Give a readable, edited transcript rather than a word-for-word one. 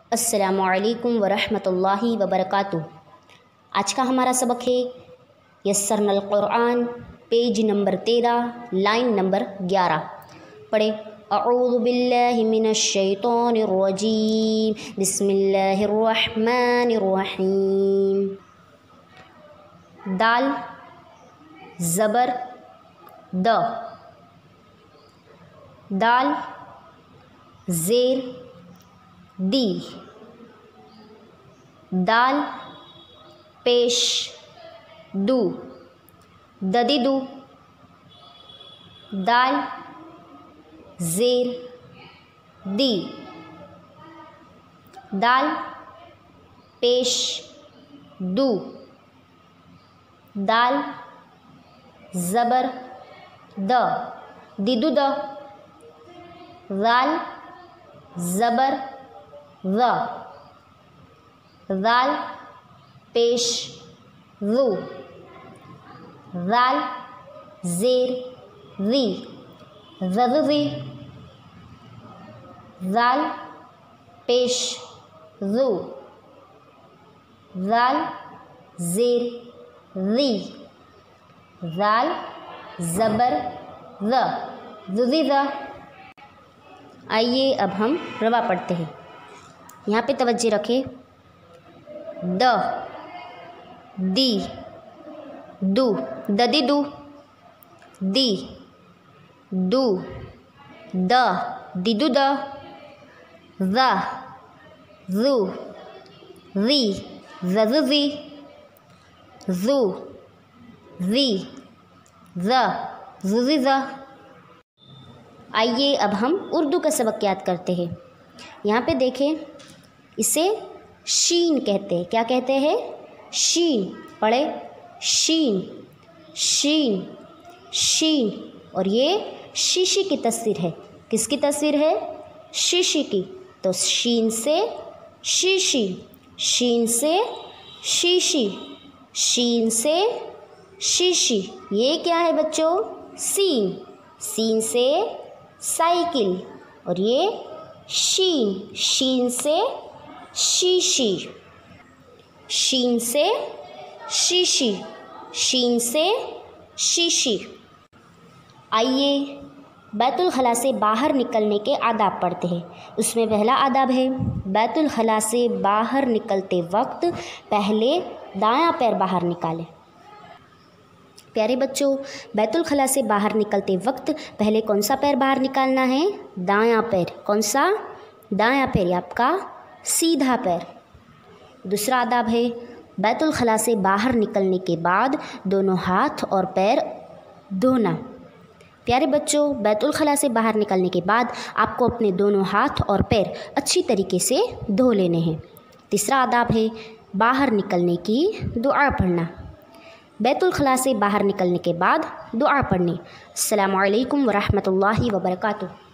अस्सलामुअलैकुम वरहमतुल्लाहि वबरकातुह। आज का हमारा सबक है यस्सरनल कुरआन, पेज नंबर 13, लाइन नंबर 11। पढ़े। अऊज़ु बिल्लाहि मिनश शैतानिर रजीम, बिस्मिल्लाहिर रहमानिर रहीम। दाल ज़बर द, दाल ज़ेर दी, दाल पेश दू, ददीदू, दाल ज़ेर दी, दाल पेश दू, दाल ज़बर द, दीदू द, दाल ज़बर ज़, दाल पेश ज़ू, दाल ज़ेर ज़ी, ज़ज़ी, दाल पेश ज़ू, दाल ज़ेर ज़ी, दाल ज़बर ज़, ज़ुज़ी ज़। आइए अब हम रवा पढ़ते हैं। यहाँ पे तवज्जो रखें। द, दी, दू, ददी दू, दी, दू, द, दीदू द, ज़, ज़ू, ज़ी, ज़ज़ी, ज़ू, ज़ी, ज़, ज़ुज़ी ज़। आइए अब हम उर्दू का सबक याद करते हैं। यहाँ पे देखें, इसे शीन कहते हैं। क्या कहते हैं? शीन। पढ़े। शीन, शीन, शीन। और ये शीशी की तस्वीर है। किसकी तस्वीर है? शीशी की। तो शीन से शीशी, शीन से शीशी, शीन से शीशी। ये क्या है बच्चों? सीन। सीन से साइकिल। और ये शीन, शीन से शीशी, शीन से शीशी, शीन से शीशी। आइए बैतुल खला से बाहर निकलने के आदाब पढ़ते हैं। उसमें पहला आदाब है, बैतुल खला से बाहर निकलते वक्त पहले दायां पैर बाहर निकालें। प्यारे बच्चों, बैतुल खला से बाहर निकलते वक्त पहले कौन सा पैर बाहर निकालना है? दायां पैर। कौन सा? दायां पैर, आपका सीधा पैर। दूसरा आदाब है, बैतुल खला से बाहर निकलने के बाद दोनों हाथ और पैर धोना। प्यारे बच्चों, बैतुल खला से बाहर निकलने के बाद आपको अपने दोनों हाथ और पैर अच्छी तरीके से धो लेने हैं। तीसरा आदाब है, बाहर निकलने की दुआ पढ़ना। बैतुल खला से बाहर निकलने के बाद दुआ पढ़नी। अस्सलामु अलैकुम वरहमतुल्लाहि वबरकातुह।